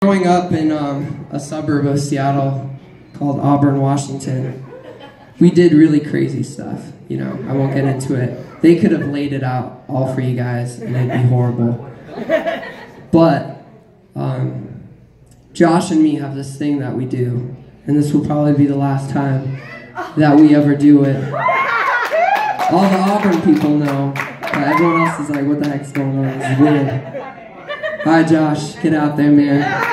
growing up in a suburb of Seattle called Auburn, Washington, we did really crazy stuff. You know, I won't get into it. They could have laid it out all for you guys, and it'd be horrible. But Josh and me have this thing that we do, and this will probably be the last time that we ever do it. All the Auburn people know, but everyone else is like, what the heck's going on? This is weird. All right, Josh, get out there, man.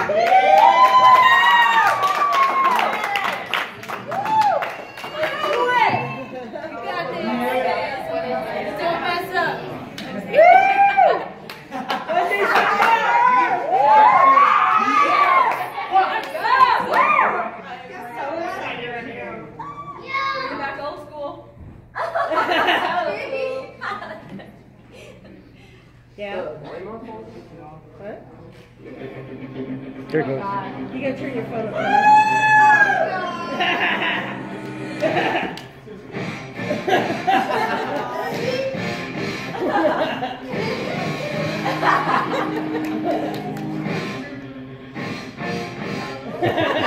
Yeah. What? There it goes. You gotta turn your phone on. Ha ha ha!